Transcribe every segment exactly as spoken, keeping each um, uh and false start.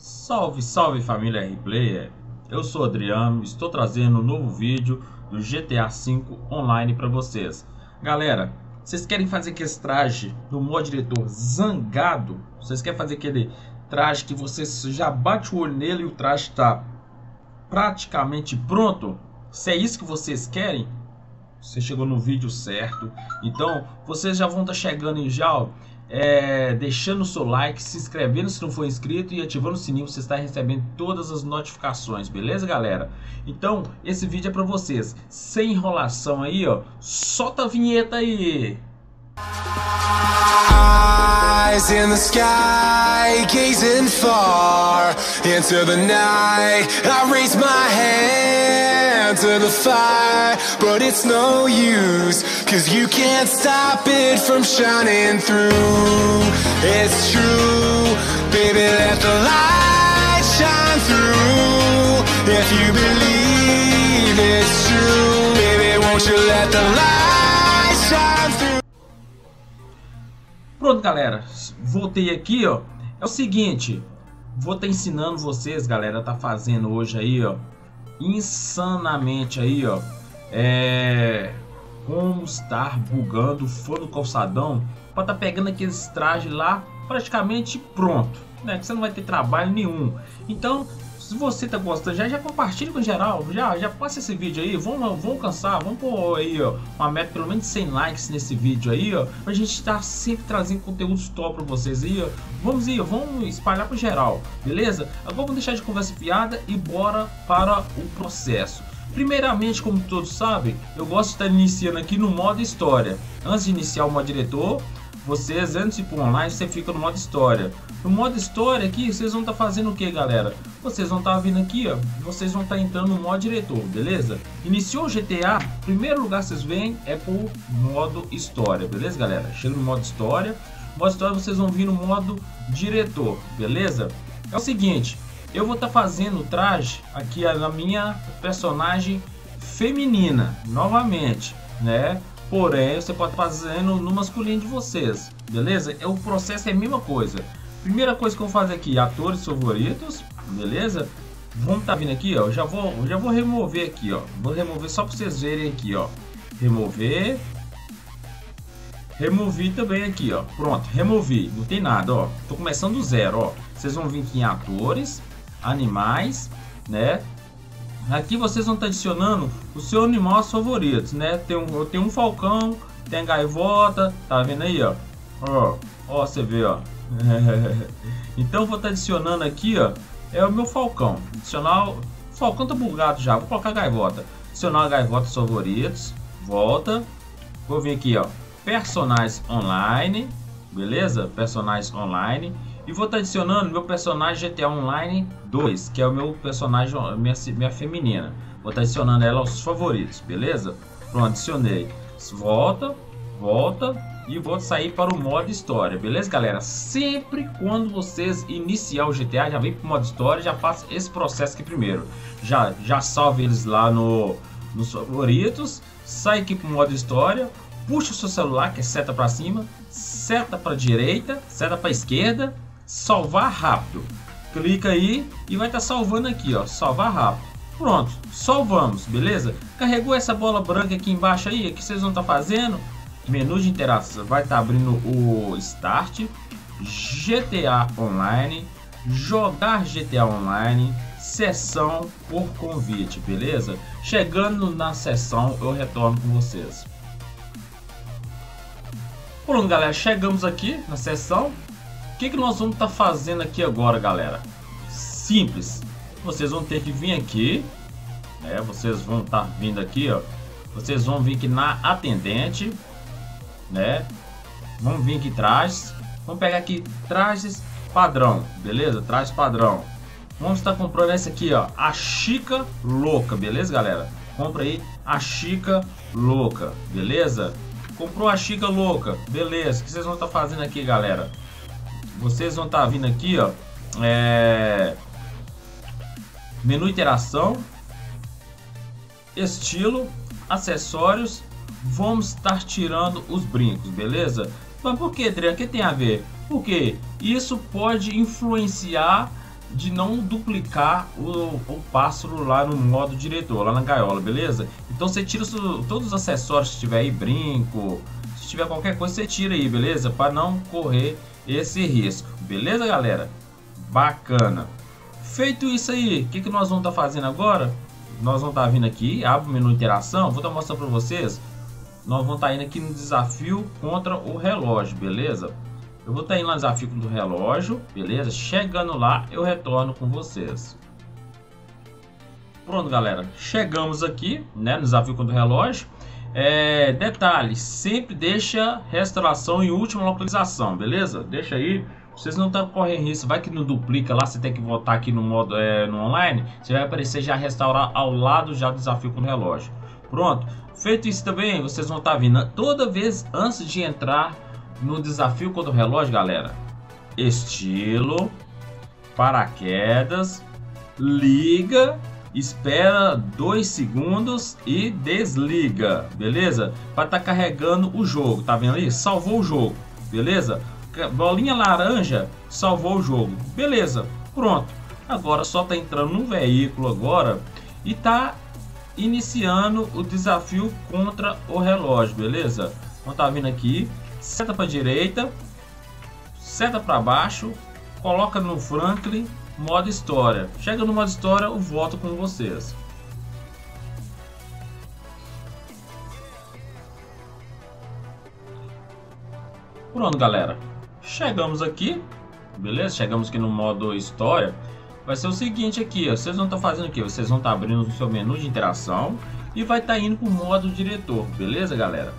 Salve, salve família R-Player, eu sou Adriano, estou trazendo um novo vídeo do G T A cinco online para vocês. Galera, vocês querem fazer aquele traje do modo diretor zangado? Vocês querem fazer aquele traje que você já bate o olho nele e o traje está praticamente pronto? Se é isso que vocês querem, você chegou no vídeo certo. Então vocês já vão estar chegando em já ó, É, deixando o seu like, se inscrevendo se não for inscrito e ativando o sininho para você estar recebendo todas as notificações, beleza, galera? Então, esse vídeo é para vocês. Sem enrolação aí, ó. Solta a vinheta aí. Eyes in the sky, gazing far into the night. I raise my hand to the fire, but it's no use, cause you can't stop it from shining through. It's true, baby, let the light shine through. If you believe it's true, baby, won't you let the light shine through. Pronto, galera, voltei aqui, ó. É o seguinte, vou estar ensinando vocês, galera, tá fazendo hoje aí, ó, insanamente aí, ó, é como estar bugando fora do calçadão para estar tá pegando aqueles trajes lá praticamente pronto, né? Que você não vai ter trabalho nenhum. Então, se você tá gostando, já já compartilha com geral, já já passa esse vídeo aí, vamos vamos alcançar, vamos pôr aí, ó, uma meta pelo menos cem likes nesse vídeo aí, ó, pra gente estar sempre trazendo conteúdos top para vocês aí, ó. Vamos aí, ó, vamos espalhar pro geral, beleza? Agora vamos deixar de conversa fiada e bora para o processo. Primeiramente, como todos sabem, eu gosto de estar iniciando aqui no modo história. Antes de iniciar o modo diretor, vocês, antes de ir para online, você fica no modo história. No modo história aqui, vocês vão estar fazendo o que, galera? Vocês vão estar vindo aqui, ó, vocês vão estar entrando no modo diretor, beleza? Iniciou o G T A, primeiro lugar que vocês vêm é pro modo história, beleza, galera? Chega no modo história, modo história vocês vão vir no modo diretor, beleza? É o seguinte, eu vou estar fazendo o traje aqui na minha personagem feminina, novamente, né? Porém, você pode fazer no masculino de vocês, beleza? O processo é a mesma coisa. Primeira coisa que eu vou fazer aqui, atores favoritos, beleza? Vamos estar tá vindo aqui, ó. Já vou, já vou remover aqui, ó. Vou remover só para vocês verem aqui, ó. Remover. Removi também aqui, ó. Pronto, removi. Não tem nada, ó. Tô começando do zero, ó. Vocês vão vir aqui em atores, animais, né? Aqui vocês vão estar adicionando o seu animal favoritos, né? Tem um, eu tenho um falcão, tem a gaivota, tá vendo aí, ó? Ó, ó, você vê, ó. Então eu vou estar adicionando aqui, ó, é o meu falcão. Adicionar, o falcão tá bugado já, vou colocar a gaivota. Adicionar a gaivota favoritos, volta. Vou vir aqui, ó, personagens online, beleza? Personagens online. E vou estar adicionando meu personagem G T A Online dois, que é o meu personagem, minha, minha feminina. Vou estar adicionando ela aos favoritos, beleza? Pronto, adicionei. Volta, volta e vou sair para o modo história, beleza, galera? Sempre quando vocês iniciar o G T A, já vem para o modo história, já faça esse processo aqui primeiro. Já, já salve eles lá no, nos favoritos, sai aqui para o modo história, puxa o seu celular, que é seta para cima, seta para direita, seta para esquerda. Salvar rápido, clica aí e vai estar tá salvando aqui, ó, salvar rápido. Pronto, salvamos, beleza? Carregou essa bola branca aqui embaixo aí, que vocês vão estar tá fazendo menu de interação, vai estar tá abrindo o Start, G T A Online, jogar G T A Online, sessão por convite, beleza? Chegando na sessão eu retorno com vocês. Pronto, galera, chegamos aqui na sessão. O que, que nós vamos estar tá fazendo aqui agora, galera? Simples. Vocês vão ter que vir aqui, né? Vocês vão estar tá vindo aqui, ó. Vocês vão vir aqui na atendente, né? Vamos vir aqui trajes. Vamos pegar aqui trajes padrão, beleza? Trajes padrão. Vamos estar tá comprando essa aqui, ó, a Chica Louca, beleza, galera? Compra aí a Chica Louca, beleza? Comprou a Chica Louca, beleza? O que vocês vão estar tá fazendo aqui, galera? Vocês vão estar tá vindo aqui, ó, é... menu interação, estilo, acessórios. Vamos estar tirando os brincos, beleza? Mas por que, Adriano? O que tem a ver? Porque isso pode influenciar de não duplicar o, o pássaro lá no modo diretor, lá na gaiola, beleza? Então você tira todos os acessórios que tiver aí, brinco, se tiver qualquer coisa você tira aí, beleza? Para não correr esse risco, beleza, galera? Bacana. Feito isso aí, o que, que nós vamos estar tá fazendo agora? Nós vamos estar tá vindo aqui, abre o menu interação, vou estar tá mostrando para vocês. Nós vamos estar tá indo aqui no desafio contra o relógio, beleza? Eu vou estar tá indo no desafio do relógio, beleza? Chegando lá, eu retorno com vocês. Pronto, galera. Chegamos aqui, né, no desafio contra o relógio. É, detalhe, sempre deixa restauração em última localização, beleza? Deixa aí. Vocês não estão correndo risco. Vai que não duplica lá, você tem que voltar aqui no modo é, no online. Você vai aparecer já restaurar ao lado já do desafio contra o relógio. Pronto. Feito isso também, vocês vão estar tá vindo toda vez antes de entrar no desafio contra o relógio, galera. Estilo, paraquedas, liga, espera dois segundos e desliga, beleza? Para estar tá carregando o jogo, tá vendo aí? Salvou o jogo, beleza? Bolinha laranja, salvou o jogo, beleza? Pronto. Agora só tá entrando no veículo agora e tá iniciando o desafio contra o relógio, beleza? Então tá vindo aqui. Seta para direita, seta para baixo, coloca no Franklin, modo história. Chega no modo história, eu volto com vocês. Pronto, galera. Chegamos aqui, beleza? Chegamos aqui no modo história. Vai ser o seguinte aqui, ó. Vocês vão estar fazendo aqui, vocês vão estar abrindo o seu menu de interação e vai estar indo para o modo diretor, beleza, galera?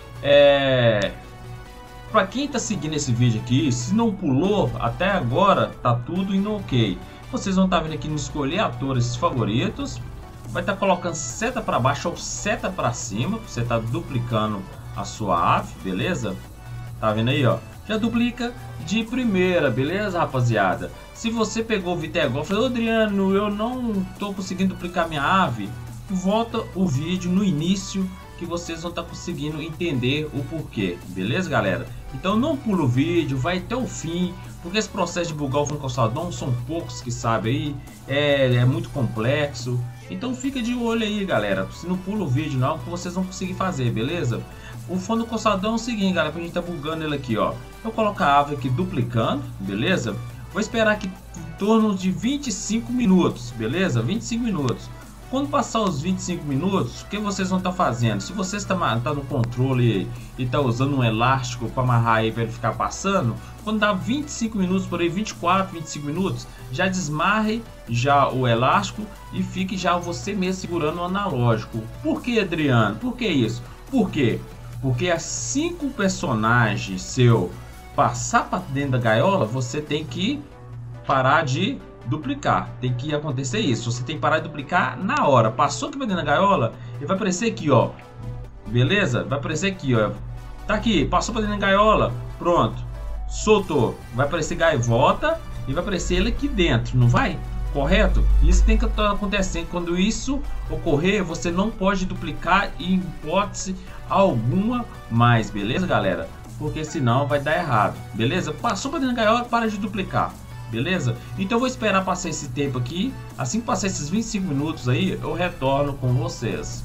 É... Para quem está seguindo esse vídeo aqui, se não pulou até agora, tá tudo indo ok. Vocês vão estar vindo aqui no escolher atores favoritos, vai estar colocando seta para baixo ou seta para cima, você está duplicando a sua ave, beleza? Tá vendo aí, ó? Já duplica de primeira, beleza, rapaziada? Se você pegou o vídeo agora e falou, Adriano, eu não tô conseguindo duplicar minha ave, volta o vídeo no início que vocês vão estar conseguindo entender o porquê, beleza, galera? Então não pula o vídeo, vai até o fim, porque esse processo de bugar o fundo calçadão são poucos que sabem aí, é, é muito complexo. Então fica de olho aí, galera, se não pula o vídeo não, que vocês vão conseguir fazer, beleza? O fundo calçadão é o seguinte, galera, que a gente tá bugando ele aqui, ó. Eu coloco a ave aqui duplicando, beleza? Vou esperar aqui em torno de vinte e cinco minutos, beleza? vinte e cinco minutos. Quando passar os vinte e cinco minutos, o que vocês vão estar tá fazendo? Se você está tá no controle e está usando um elástico para amarrar aí para ele ficar passando, quando dá vinte e cinco minutos, por aí vinte e quatro, vinte e cinco minutos, já desmarre já o elástico e fique já você mesmo segurando o analógico. Por que, Adriano? Por que isso? Por quê? Porque assim que o personagem seu passar para dentro da gaiola, você tem que parar de duplicar. Tem que acontecer isso. Você tem que parar de duplicar na hora. Passou aqui para dentro da gaiola, ele vai aparecer aqui, ó. Beleza? Vai aparecer aqui, ó. Tá aqui, passou para dentro da gaiola. Pronto. Soltou. Vai aparecer gaivota e vai aparecer ele aqui dentro, não vai? Correto? Isso tem que estar acontecendo. Quando isso ocorrer, você não pode duplicar em hipótese alguma mais, beleza, galera? Porque senão vai dar errado, beleza? Passou para dentro da gaiola, para de duplicar, beleza? Então eu vou esperar passar esse tempo aqui. Assim que passar esses vinte e cinco minutos aí, eu retorno com vocês.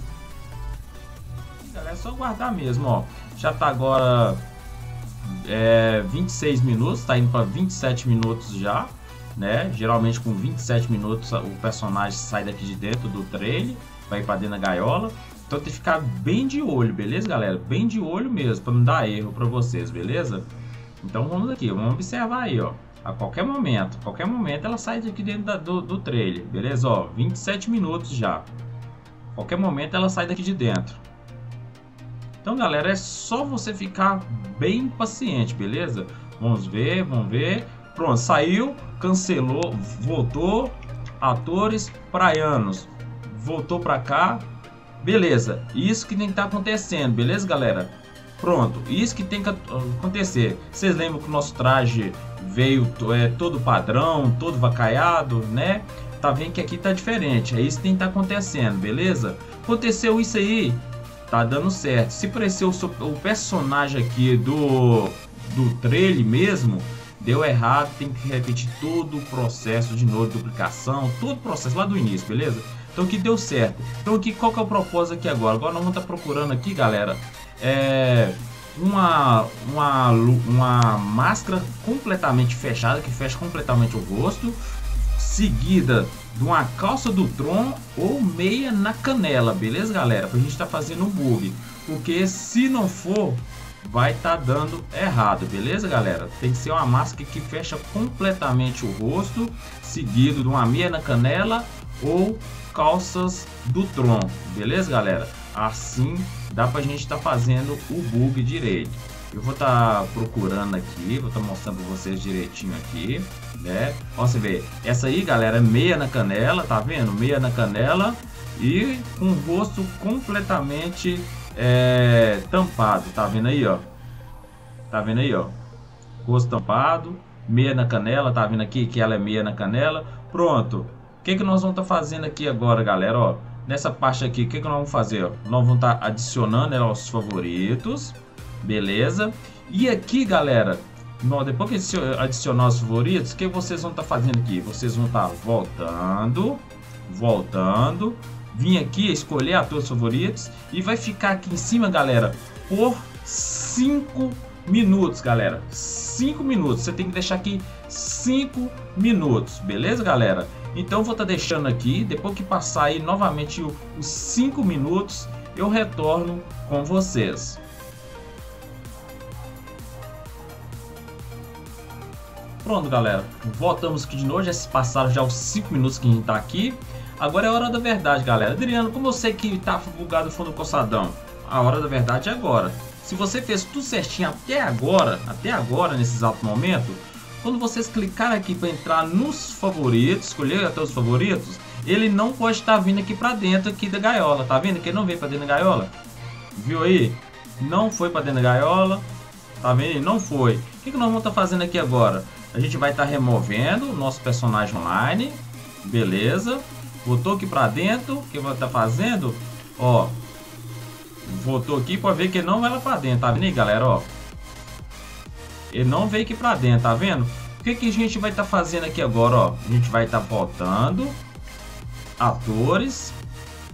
Galera, é só guardar mesmo, ó. Já tá agora é, vinte e seis minutos, tá indo para vinte e sete minutos já, né? Geralmente com vinte e sete minutos o personagem sai daqui de dentro do trailer, vai para dentro da gaiola. Então tem que ficar bem de olho, beleza, galera? Bem de olho mesmo, para não dar erro para vocês, beleza? Então vamos aqui, vamos observar aí, ó. A qualquer momento, a qualquer momento ela sai daqui dentro da, do, do trailer, beleza? Ó, vinte e sete minutos já. A qualquer momento ela sai daqui de dentro. Então, galera, é só você ficar bem paciente, beleza? Vamos ver, vamos ver. Pronto, saiu, cancelou, voltou. Atores praianos, voltou para cá. Beleza, isso que tem que estar acontecendo, beleza, galera? Pronto, isso que tem que acontecer. Vocês lembram que o nosso traje veio é, todo padrão, todo vacaiado, né? Tá vendo que aqui tá diferente, é isso que tem que estar acontecendo, beleza? Aconteceu isso aí, tá dando certo. Se parecer o, o personagem aqui do, do trailer mesmo, deu errado, tem que repetir todo o processo de novo, duplicação, todo o processo lá do início, beleza? Então aqui deu certo. Então aqui qual que é o propósito aqui agora? Agora nós vamos estar procurando aqui, galera, é uma, uma, uma máscara completamente fechada, que fecha completamente o rosto, seguida de uma calça do Tron ou meia na canela, beleza, galera? Pra gente estar fazendo um bug, porque se não for, vai estar tá dando errado, beleza, galera? Tem que ser uma máscara que fecha completamente o rosto, seguido de uma meia na canela ou calças do Tron, beleza, galera? Assim dá pra gente estar tá fazendo o bug direito. Eu vou estar tá procurando aqui, vou estar tá mostrando para vocês direitinho aqui, né? Ó, você vê, essa aí, galera, é meia na canela, tá vendo? Meia na canela e com o rosto completamente é, tampado, tá vendo aí, ó? Tá vendo aí, ó? Rosto tampado, meia na canela, tá vendo aqui que ela é meia na canela. Pronto. O que que nós vamos estar tá fazendo aqui agora, galera? Ó, nessa parte aqui, o que que nós vamos fazer? Ó? Nós vamos estar tá adicionando ela aos favoritos. Beleza? E aqui, galera, depois que adicionar os favoritos, o que vocês vão estar tá fazendo aqui? Vocês vão estar tá voltando, voltando, vir aqui, escolher atores favoritos e vai ficar aqui em cima, galera, por cinco minutos, galera. cinco minutos. Você tem que deixar aqui cinco minutos, beleza, galera? Então vou estar tá deixando aqui, depois que passar aí novamente os cinco minutos, eu retorno com vocês. Pronto, galera, voltamos aqui de novo, já se passaram já os cinco minutos que a gente tá aqui. Agora é a hora da verdade, galera. Adriano, como eu sei que tá bugado o fundo do calçadão? A hora da verdade é agora. Se você fez tudo certinho até agora, até agora, nesse exato momento, quando vocês clicarem aqui para entrar nos favoritos, escolher até os favoritos, ele não pode estar vindo aqui para dentro aqui da gaiola, tá vendo que ele não veio para dentro da gaiola? Viu aí? Não foi para dentro da gaiola, tá vendo? Não foi. O que que nós vamos estar fazendo aqui agora? A gente vai estar removendo o nosso personagem online, beleza? Voltou aqui para dentro, o que vai estar fazendo? Ó, voltou aqui para ver que ele não vai lá para dentro, tá vendo aí, galera? Ó, ele não veio aqui para dentro, tá vendo? O que que a gente vai estar fazendo aqui agora, ó? A gente vai estar voltando atores,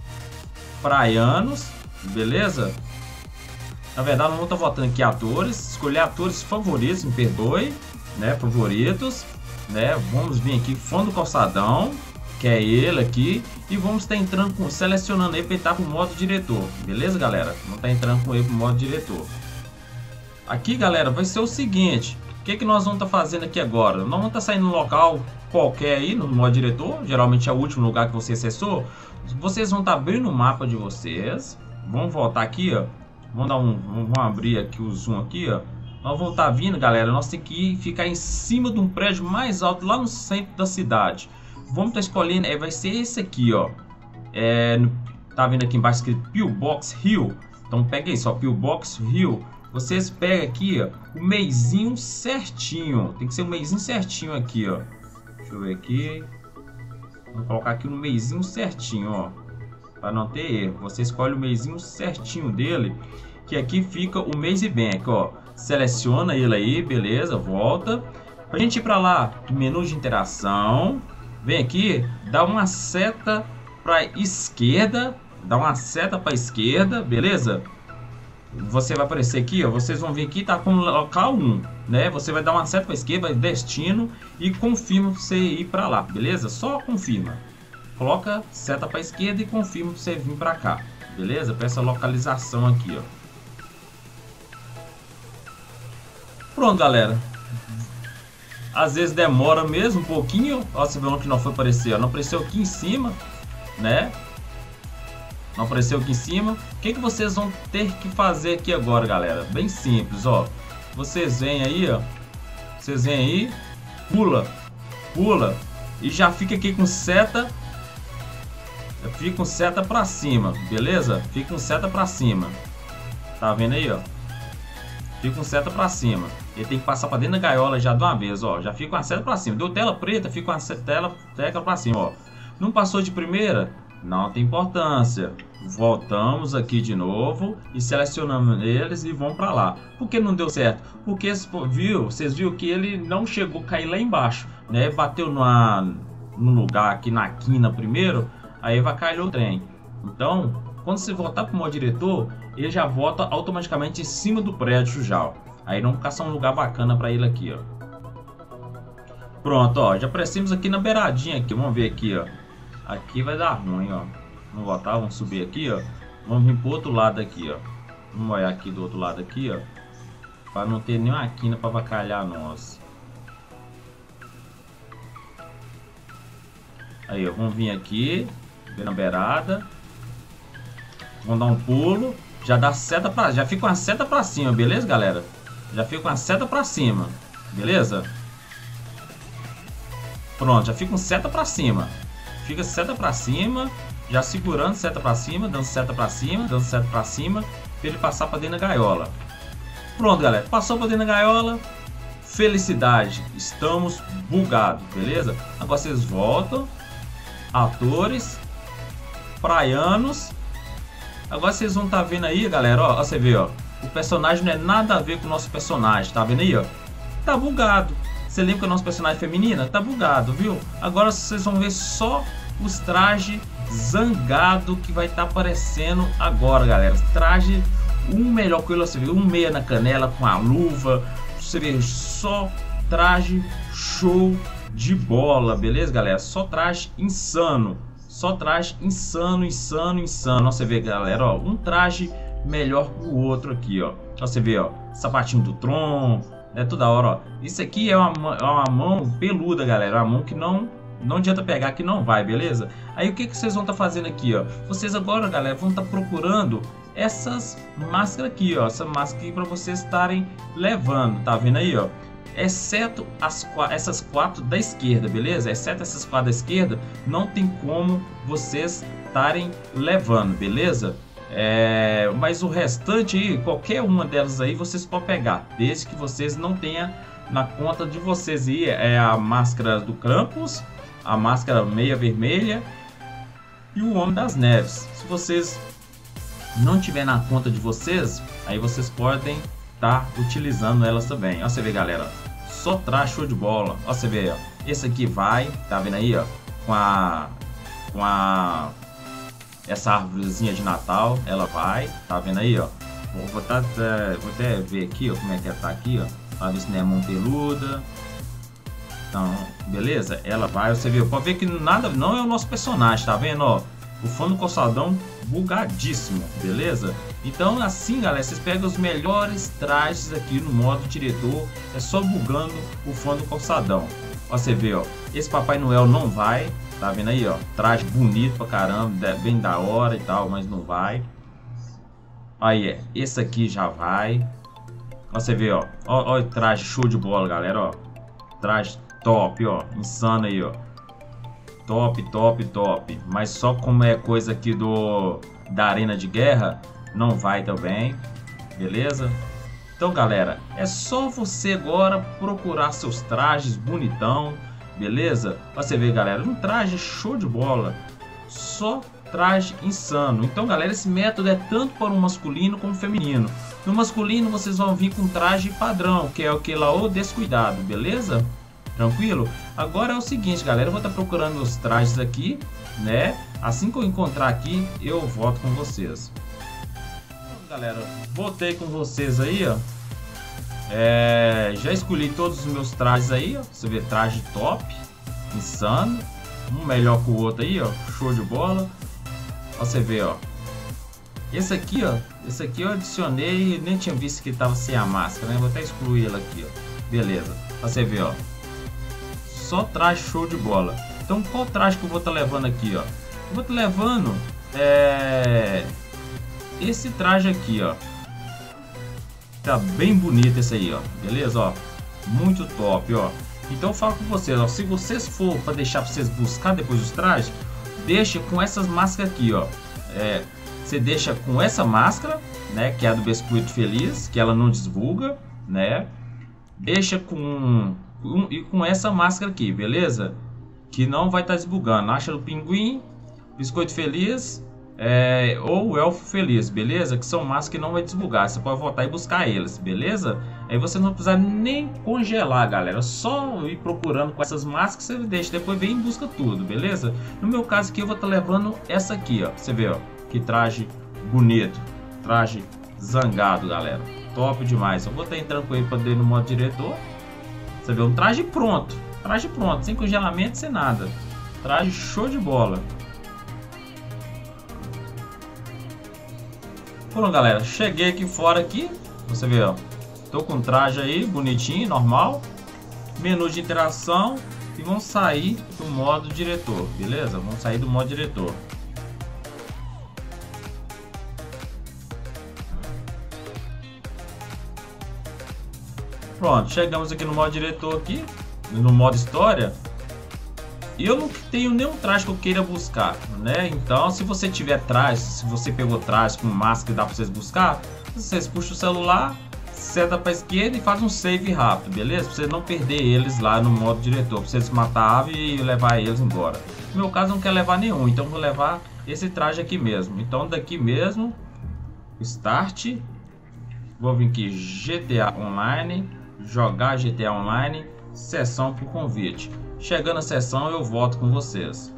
praianos, beleza? Na verdade, não vou estar voltando aqui atores, escolher atores favoritos, me perdoe, né? Favoritos, né? Vamos vir aqui fundo do calçadão, que é ele aqui, e vamos estar entrando com, selecionando ele para entrar para o modo diretor, beleza, galera? Vamos estar entrando com ele para o modo diretor. Aqui, galera, vai ser o seguinte, o que que nós vamos estar fazendo aqui agora? Nós vamos estar saindo no local qualquer aí, no modo diretor, geralmente é o último lugar que você acessou. Vocês vão estar abrindo o mapa de vocês, vamos voltar aqui, ó, vamos dar um, vamos abrir aqui o zoom aqui, ó. Nós vamos estar vindo, galera, nós temos que ficar em cima de um prédio mais alto, lá no centro da cidade. Vamos estar escolhendo, é, vai ser esse aqui, ó. É, tá vendo aqui embaixo escrito Pillbox Hill? Então pega isso, ó, Pillbox Hill. Vocês pegam aqui, ó, o meizinho certinho. Tem que ser um meizinho certinho aqui, ó. Deixa eu ver aqui. Vou colocar aqui no meizinho certinho, ó, para não ter erro. Você escolhe o meizinho certinho dele, que aqui fica o Maze Bank, ó. Seleciona ele aí, beleza, volta. Pra gente ir para lá, menu de interação. Vem aqui, dá uma seta para esquerda, dá uma seta para esquerda, beleza? Você vai aparecer aqui, ó, vocês vão ver aqui, tá com local um, né? Você vai dar uma seta para esquerda, destino e confirma pra você ir para lá, beleza? Só confirma. Coloca seta para esquerda e confirma pra você vir para cá, beleza? Para essa localização aqui, ó. Pronto, galera. Às vezes demora mesmo um pouquinho. Ó, você vê onde que não foi aparecer, ó. Não apareceu aqui em cima, né? Não apareceu aqui em cima. O que que vocês vão ter que fazer aqui agora, galera? Bem simples, ó. Vocês vêm aí, ó. Vocês vêm aí, pula, pula e já fica aqui com seta. Fica com seta para cima, beleza? Fica com seta para cima. Tá vendo aí, ó? Fica com seta para cima. Ele tem que passar para dentro da gaiola já de uma vez, ó. Já fica com a seta para cima. Deu tela preta, fica com a tela tecla para cima, ó. Não passou de primeira? Não tem importância. voltamos aqui de novo e selecionamos eles e vamos para lá. Por que não deu certo? Porque viu, vocês viram que ele não chegou a cair lá embaixo, né? Bateu numa, no lugar aqui na quina primeiro, aí vai cair o trem. Então, quando você voltar para o modo diretor, ele já volta automaticamente em cima do prédio já, ó. Aí não caçar um lugar bacana para ele aqui, ó. Pronto, ó, já aparecemos aqui na beiradinha aqui, vamos ver aqui, ó. Aqui vai dar ruim, ó. Vamos voltar, vamos subir aqui, ó. Vamos vir pro outro lado aqui, ó. Vamos olhar aqui do outro lado aqui, ó. Para não ter nenhuma quina para avacalhar nós. Aí, ó, vamos vir aqui, ver na beirada. Vamos dar um pulo. Já dá seta para, já fica uma seta para cima, beleza, galera? Já fica uma seta para cima, beleza? Pronto, já fica um seta para cima. Fica seta para cima, já segurando seta para cima, dando seta para cima, dando seta para cima, para ele passar para dentro da gaiola. Pronto, galera, passou para dentro da gaiola. Felicidade, estamos bugados, beleza? Agora vocês voltam, atores, praianos. Agora vocês vão estar tá vendo aí, galera, ó, ó, você vê, ó, o personagem não é nada a ver com o nosso personagem, tá vendo aí, ó? Tá bugado. Você lembra que o nosso personagem é feminina? Tá bugado, viu? Agora vocês vão ver só os trajes zangado que vai estar tá aparecendo agora, galera. Traje um melhor coisa, você vê, um meia na canela com a luva. Você vê só traje show de bola, beleza, galera? Só traje insano. Só traje insano, insano, insano. Ó, você vê, galera, ó, um traje melhor que o outro aqui, ó. Ó, você vê, ó, sapatinho do Tron. É toda hora, ó. Isso aqui é uma, é uma mão peluda, galera. Uma mão que não, não adianta pegar, que não vai, beleza? Aí o que, que vocês vão estar tá fazendo aqui, ó? Vocês agora, galera, vão estar tá procurando essas máscaras aqui, ó. Essa máscara aqui para vocês estarem levando, tá vendo aí, ó? Exceto as, essas quatro da esquerda, beleza? Exceto essas quatro da esquerda, não tem como vocês estarem levando, beleza? É, mas o restante aí, qualquer uma delas aí vocês podem pegar, desde que vocês não tenham na conta de vocês aí, é a máscara do Krampus, a máscara meia vermelha e o Homem das Neves. Se vocês não tiver na conta de vocês, aí vocês podem estar tá utilizando elas também. Ó, você vê, galera, só traz show de bola. Ó, você vê, ó, esse aqui vai, tá vendo aí, ó, com a com a essa árvorezinha de Natal, ela vai, tá vendo aí, ó. Vou, vou, tá, vou até ver aqui, ó, como é que ela tá aqui, ó, pra ver se não é mão peluda. Então, beleza? Ela vai, você viu, pode ver que nada, não é o nosso personagem, tá vendo, ó. O fã do calçadão bugadíssimo, beleza? Então, assim, galera, vocês pegam os melhores trajes aqui no modo diretor, é só bugando o fã do calçadão. Ó, você vê, ó, esse Papai Noel não vai. Tá vendo aí, ó? Traje bonito pra caramba, bem da hora e tal, mas não vai. Aí, é. Esse aqui já vai. Ó, você vê, ó. Ó, ó, traje show de bola, galera, ó. Traje top, ó. Insano aí, ó. Top, top, top. Mas só como é coisa aqui do da Arena de Guerra, não vai também. Beleza? Então, galera, é só você agora procurar seus trajes bonitão. Beleza? Você vê, galera, um traje show de bola, só traje insano. Então, galera, esse método é tanto para o masculino como o feminino. No masculino, vocês vão vir com traje padrão, que é o que lá, o descuidado, beleza? Tranquilo? Agora é o seguinte, galera, eu vou estar procurando os trajes aqui, né? Assim que eu encontrar aqui, eu volto com vocês. Então, galera, voltei com vocês aí, ó. É, já escolhi todos os meus trajes aí, ó. Você vê, traje top, insano, um melhor que o outro aí, ó, show de bola. Ó, você vê, ó, esse aqui, ó, esse aqui eu adicionei e nem tinha visto que tava sem a máscara, né? Vou até excluir ela aqui, ó, beleza. Ó, você vê, ó, só traje show de bola. Então, qual traje que eu vou estar tá levando aqui, ó? Eu vou estar tá levando é, esse traje aqui, ó. Tá bem bonito esse aí, ó. Beleza, ó. Muito top, ó. Então eu falo com vocês, ó. Se vocês for para deixar para vocês buscar depois os trajes, deixa com essas máscaras aqui, ó. É, você deixa com essa máscara, né? Que é a do Biscoito Feliz, que ela não desbuga, né? Deixa com um, e com essa máscara aqui, beleza? Que não vai estar tá desbugando. Acha do Pinguim, Biscoito Feliz, é, ou o Elfo Feliz, beleza? Que são máscaras que não vai desbugar, você pode voltar e buscar eles, beleza? Aí você não precisa nem congelar, galera, só ir procurando com essas máscaras, você deixa, depois vem e busca tudo, beleza? No meu caso aqui eu vou estar levando essa aqui, ó, você vê, ó, que traje bonito, traje zangado, galera, top demais. Eu vou estar entrando com ele para dentro no modo diretor, você vê, um traje pronto, traje pronto, sem congelamento, sem nada, traje show de bola. Pronto, galera, cheguei aqui fora aqui, você vê, ó, tô com traje aí, bonitinho, normal, menu de interação e vamos sair do modo diretor, beleza? Vamos sair do modo diretor. Pronto, chegamos aqui no modo diretor aqui, no modo história. E eu não tenho nenhum traje que eu queira buscar, né? Então, se você tiver traje, se você pegou traje com máscara que dá para vocês buscar, vocês puxam o celular, seta para a esquerda e faz um save rápido, beleza? Para vocês não perder eles lá no modo diretor, para vocês matar a ave e levar eles embora. No meu caso, não quero levar nenhum, então vou levar esse traje aqui mesmo. Então, daqui mesmo, Start, vou vir aqui G T A Online, jogar G T A Online, sessão por convite. Chegando a sessão eu volto com vocês.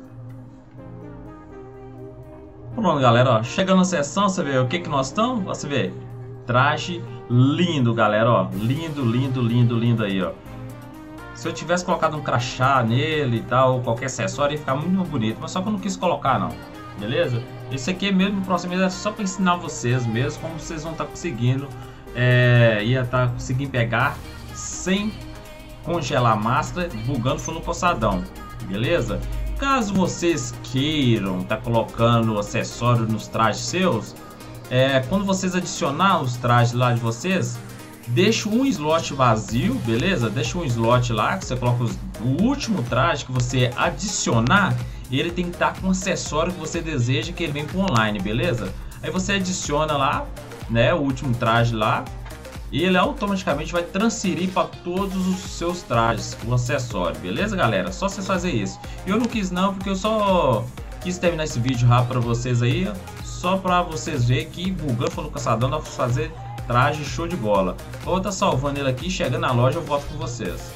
Pronto, galera, ó, chegando a sessão, você vê o que que nós estamos? Você vê, traje lindo, galera, ó, lindo, lindo, lindo, lindo aí, ó. Se eu tivesse colocado um crachá nele e tal, ou qualquer acessório, ia ficar muito bonito, mas só que eu não quis colocar não, beleza? Esse aqui mesmo, no próximo vídeo é só para ensinar vocês mesmo como vocês vão estar conseguindo, é, ia estar conseguindo pegar sem congelar a máscara, bugando foi no coçadão, beleza? Caso vocês queiram estar tá colocando acessório nos trajes seus, é, quando vocês adicionar os trajes lá de vocês, deixa um slot vazio, beleza? Deixa um slot lá que você coloca os, o último traje que você adicionar, ele tem que estar com o acessório que você deseja que ele venha para o online, beleza? Aí você adiciona lá, né, o último traje lá, e ele automaticamente vai transferir para todos os seus trajes o acessório, beleza, galera? Só vocês fazer isso. Eu não quis não, porque eu só quis terminar esse vídeo rápido para vocês aí, só para vocês verem que bugando foi no caçadão, dá para fazer traje show de bola. Vou estar salvando ele aqui, chegando na loja eu volto com vocês.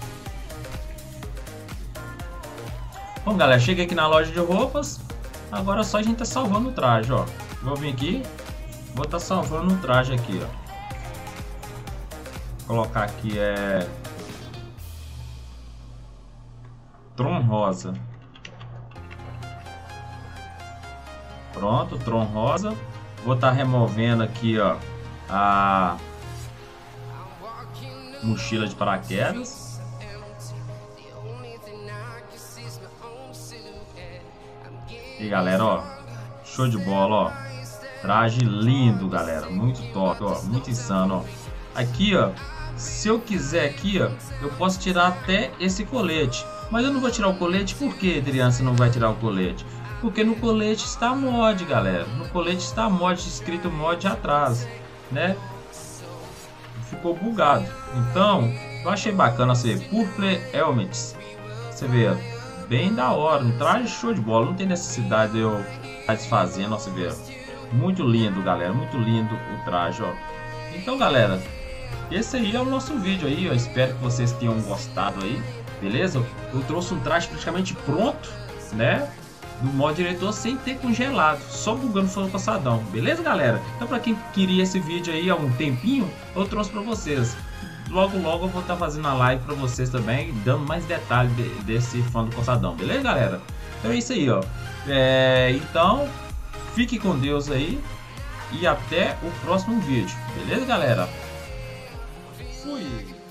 Bom, galera, cheguei aqui na loja de roupas, agora é só a gente tá salvando o traje, ó. Vou vir aqui, vou estar salvando o traje aqui, ó. Colocar aqui é Tron Rosa. Pronto, Tron Rosa. Vou estar removendo aqui, ó, a mochila de paraquedas. E galera, ó, show de bola, ó. Traje lindo, galera, muito top, ó, muito insano, ó. Aqui, ó, se eu quiser aqui, ó, eu posso tirar até esse colete. Mas eu não vou tirar o colete, por que, Adriano, você não vai tirar o colete? Porque no colete está mod, galera. No colete está mod, escrito mod atrás, né? Ficou bugado. Então, eu achei bacana você Purple Helmets. Você vê, ó, bem da hora, um traje show de bola. Não tem necessidade de eu estar desfazendo, ó, você vê, ó. Muito lindo, galera, muito lindo o traje, ó. Então, galera, esse aí é o nosso vídeo aí, eu espero que vocês tenham gostado aí, beleza? Eu trouxe um traje praticamente pronto, né? No modo diretor sem ter congelado, só bugando foi no passadão, beleza, galera? Então, para quem queria esse vídeo aí há um tempinho, eu trouxe para vocês. Logo, logo eu vou estar fazendo a live para vocês também, dando mais detalhes de, desse fã do passadão, beleza, galera? Então é isso aí, ó. É, então, fique com Deus aí e até o próximo vídeo, beleza, galera? Fui!